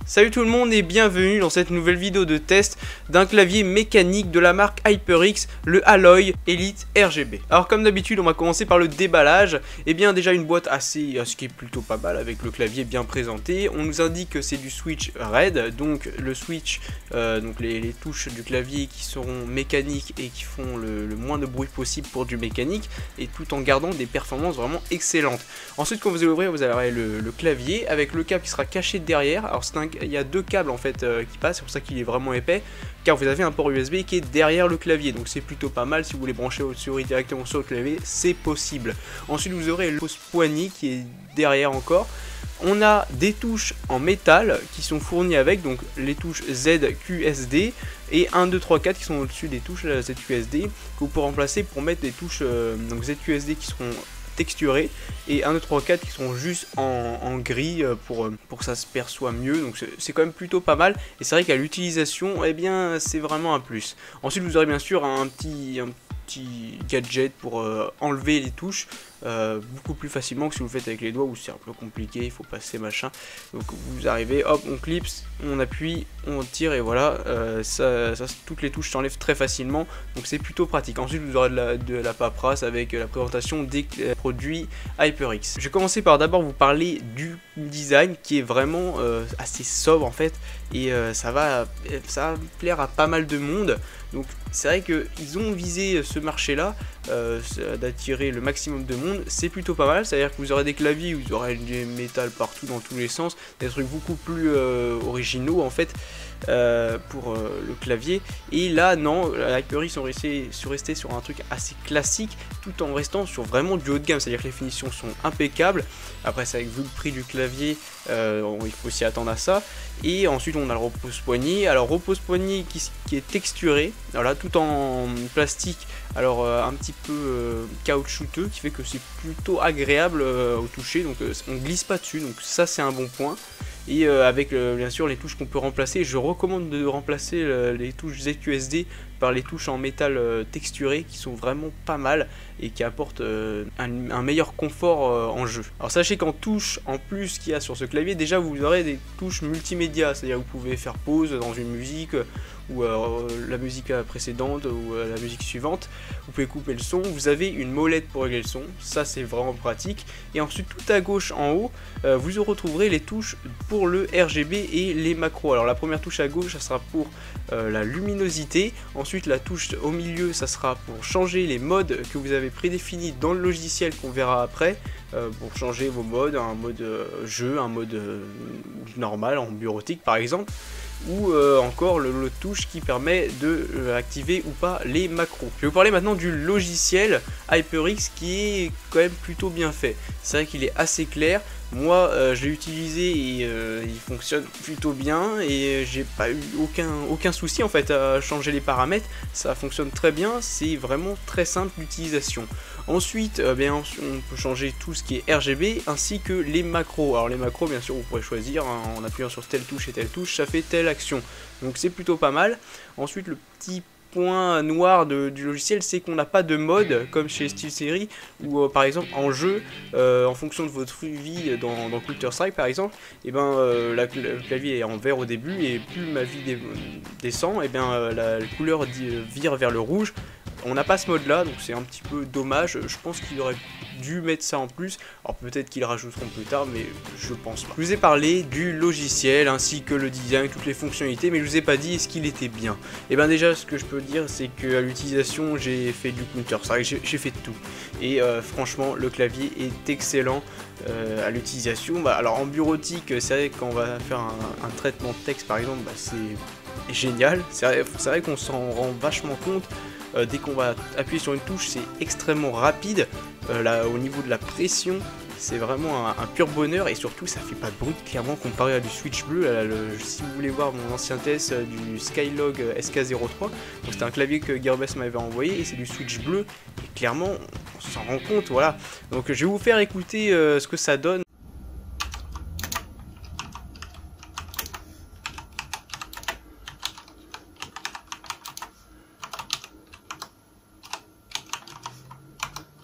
Salut tout le monde et bienvenue dans cette nouvelle vidéo de test d'un clavier mécanique de la marque HyperX, le Alloy Elite RGB. Alors comme d'habitude on va commencer par le déballage. Et bien déjà une boîte ce qui est plutôt pas mal avec le clavier bien présenté. On nous indique que c'est du switch RED, donc le switch, donc les touches du clavier qui seront mécaniques et qui font le moins de bruit possible pour du mécanique, et tout en gardant des performances vraiment excellentes. Ensuite quand vous allez ouvrir, vous aurez le clavier avec le câble qui sera caché derrière. Alors il y a deux câbles en fait qui passent, c'est pour ça qu'il est vraiment épais, car vous avez un port USB qui est derrière le clavier, donc c'est plutôt pas mal. Si vous voulez brancher votre souris directement sur le clavier, c'est possible. Ensuite vous aurez le pose-poignée qui est derrière encore. On a des touches en métal qui sont fournies avec, donc les touches ZQSD et 1, 2, 3, 4 qui sont au-dessus des touches ZQSD, que vous pourrez remplacer pour mettre des touches donc ZQSD qui seront texturés, et 1, 2, 3, 4 qui sont juste en gris pour que ça se perçoit mieux. Donc c'est quand même plutôt pas mal, et c'est vrai qu'à l'utilisation, eh bien c'est vraiment un plus. Ensuite vous aurez bien sûr un petit gadget pour enlever les touches beaucoup plus facilement que si vous le faites avec les doigts, où c'est un peu compliqué, il faut passer machin. Donc vous arrivez, hop, on clipse, on appuie, on tire, et voilà, toutes les touches s'enlèvent très facilement, donc c'est plutôt pratique. Ensuite vous aurez de la paperasse avec la présentation des produits HyperX. Je vais commencer par d'abord vous parler du design qui est vraiment assez sobre en fait, et ça va plaire à pas mal de monde. Donc c'est vrai qu'ils ont visé ce marché là, d'attirer le maximum de monde. C'est plutôt pas mal, c'est à dire que vous aurez des claviers où vous aurez du métal partout dans tous les sens, des trucs beaucoup plus originaux en fait pour le clavier. Et là non, HyperX sont restés sur un truc assez classique, tout en restant sur vraiment du haut de gamme, c'est à dire que les finitions sont impeccables. Après c'est avec vu le prix du clavier, il faut s'y attendre à ça. Et ensuite on a le repose-poignet. Alors repose-poignet qui est texturé, voilà, tout en plastique, alors un petit peu caoutchouteux, qui fait que c'est plutôt agréable au toucher, donc on glisse pas dessus, donc ça c'est un bon point. Et avec bien sûr les touches qu'on peut remplacer, je recommande de remplacer les touches ZQSD par les touches en métal texturé, qui sont vraiment pas mal et qui apportent un meilleur confort en jeu. Alors sachez qu'en touche en plus qu'il y a sur ce clavier, déjà vous aurez des touches multimédia, c'est-à-dire que vous pouvez faire pause dans une musique, ou la musique précédente, ou la musique suivante. Vous pouvez couper le son, vous avez une molette pour régler le son, ça c'est vraiment pratique. Et ensuite tout à gauche en haut, vous retrouverez les touches pour le RGB et les macros. Alors la première touche à gauche, ça sera pour la luminosité. Ensuite la touche au milieu, ça sera pour changer les modes que vous avez prédéfinis dans le logiciel, qu'on verra après, pour changer vos modes, un mode jeu, un mode normal en bureautique par exemple, ou encore l'autre touche qui permet de activer ou pas les macros. Je vais vous parler maintenant du logiciel HyperX, qui est quand même plutôt bien fait. C'est vrai qu'il est assez clair. Moi je l'ai utilisé et il fonctionne plutôt bien, et j'ai pas eu aucun souci en fait à changer les paramètres. Ça fonctionne très bien, c'est vraiment très simple d'utilisation. Ensuite bien on peut changer tout ce qui est RGB ainsi que les macros. Alors les macros bien sûr vous pourrez choisir en appuyant sur telle touche et telle touche, ça fait telle action, donc c'est plutôt pas mal. Ensuite le petit point noir du logiciel, c'est qu'on n'a pas de mode comme chez SteelSeries, où par exemple en jeu, en fonction de votre vie dans Counter-Strike par exemple, et ben le clavier est en vert au début, et plus ma vie descend, et bien la couleur vire vers le rouge. On n'a pas ce mode là, donc c'est un petit peu dommage. Je pense qu'il aurait dû mettre ça en plus. Alors peut-être qu'ils rajouteront plus tard, mais je pense pas. Je vous ai parlé du logiciel ainsi que le design, toutes les fonctionnalités, mais je vous ai pas dit est-ce qu'il était bien. Et bien déjà ce que je peux dire, c'est qu'à l'utilisation j'ai fait du Counter-Strike, j'ai fait de tout. Et franchement le clavier est excellent à l'utilisation. Alors en bureautique, c'est vrai qu'on va faire un traitement de texte par exemple, c'est génial. C'est vrai qu'on s'en rend vachement compte. Dès qu'on va appuyer sur une touche, c'est extrêmement rapide. Là, au niveau de la pression, c'est vraiment un pur bonheur, et surtout ça fait pas de bruit clairement comparé à du switch bleu. Si vous voulez voir mon ancien test du Skylog SK03, donc c'était un clavier que Gearbest m'avait envoyé, et c'est du switch bleu, et clairement on s'en rend compte, voilà. Donc je vais vous faire écouter ce que ça donne.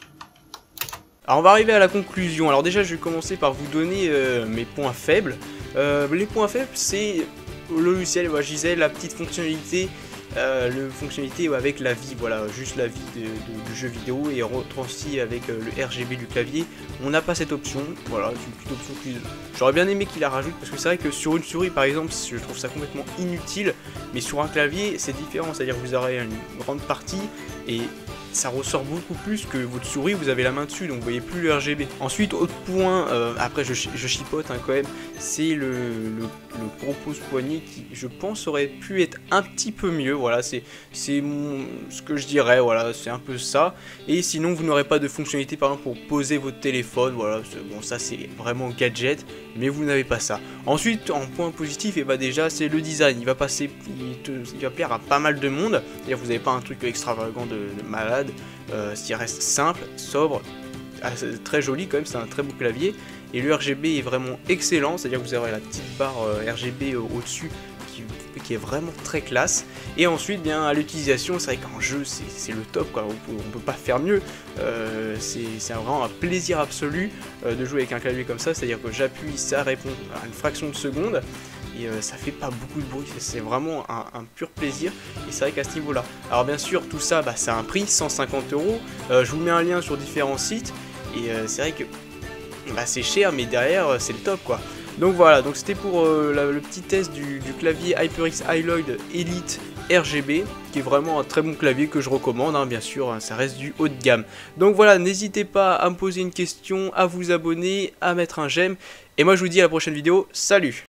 Alors on va arriver à la conclusion. Alors déjà je vais commencer par vous donner mes points faibles. Les points faibles, c'est le logiciel, je disais, la petite fonctionnalité, avec la vie, voilà, juste la vie du jeu vidéo et retranscrit avec le RGB du clavier. On n'a pas cette option, voilà, c'est une petite option que j'aurais bien aimé qu'il la rajoute, parce que c'est vrai que sur une souris par exemple, je trouve ça complètement inutile, mais sur un clavier c'est différent, c'est-à-dire que vous aurez une grande partie et ça ressort beaucoup plus que votre souris, vous avez la main dessus, donc vous voyez plus le RGB. Ensuite, autre point, après je chipote hein, quand même, c'est le gros pouce-poignet qui, je pense, aurait pu être un petit peu mieux, voilà, c'est ce que je dirais, voilà, c'est un peu ça. Et sinon, vous n'aurez pas de fonctionnalité, par exemple, pour poser votre téléphone, voilà, bon, ça c'est vraiment gadget, mais vous n'avez pas ça. Ensuite, en point positif, et bah déjà, c'est le design, il va passer, il va plaire à pas mal de monde, c'est-à-dire vous n'avez pas un truc extravagant de malade, s'il reste simple, sobre, très joli quand même, c'est un très beau clavier, et le RGB est vraiment excellent, c'est-à-dire que vous aurez la petite barre RGB au-dessus qui est vraiment très classe. Et ensuite, bien à l'utilisation, c'est vrai qu'en jeu c'est le top quoi, on peut pas faire mieux, c'est vraiment un plaisir absolu de jouer avec un clavier comme ça, c'est-à-dire que j'appuie, ça répond à une fraction de seconde, et ça fait pas beaucoup de bruit, c'est vraiment un pur plaisir, et c'est vrai qu'à ce niveau là, alors bien sûr tout ça bah, ça a un prix, 150 €, je vous mets un lien sur différents sites, et c'est vrai que bah, c'est cher, mais derrière c'est le top quoi. Donc voilà, donc c'était pour le petit test du clavier HyperX Alloy Elite RGB, qui est vraiment un très bon clavier que je recommande, hein, bien sûr, hein, ça reste du haut de gamme. Donc voilà, n'hésitez pas à me poser une question, à vous abonner, à mettre un j'aime, et moi je vous dis à la prochaine vidéo, salut!